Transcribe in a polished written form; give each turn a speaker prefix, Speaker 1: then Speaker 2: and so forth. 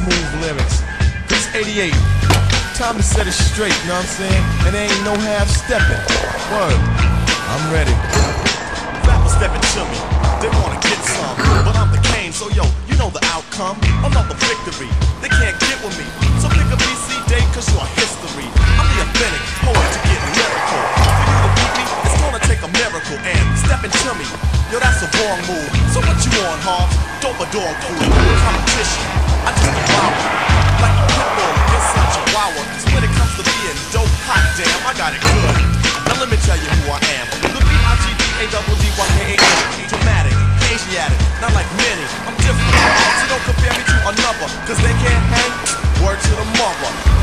Speaker 1: smooth lyrics. This 88, time to set it straight, know what I'm saying? And there ain't no half stepping. Word, I'm ready.
Speaker 2: Rappers stepping to me, they wanna get some, but I'm the Kane, so yo, you know the outcome. Another victory, they can't get with me. So pick a BC date, cause you're history. I'm the authentic poet to get lyrical. For you to beat me, it's gonna take a miracle. And stepping to me, yo, that's a wrong move. So what you on, Hobbs? Dope a dog food, competition. I just devour like a pit bull inside Chihuahua. So when it comes to being dope, hot damn, I got it good. Now let me tell you who I am. The B-I-G-D-A-D-D-Y-K-A-N. Dramatic, Asiatic, not like many. I'm different, so don't compare me to another, cause they can't hang. Word to the mother.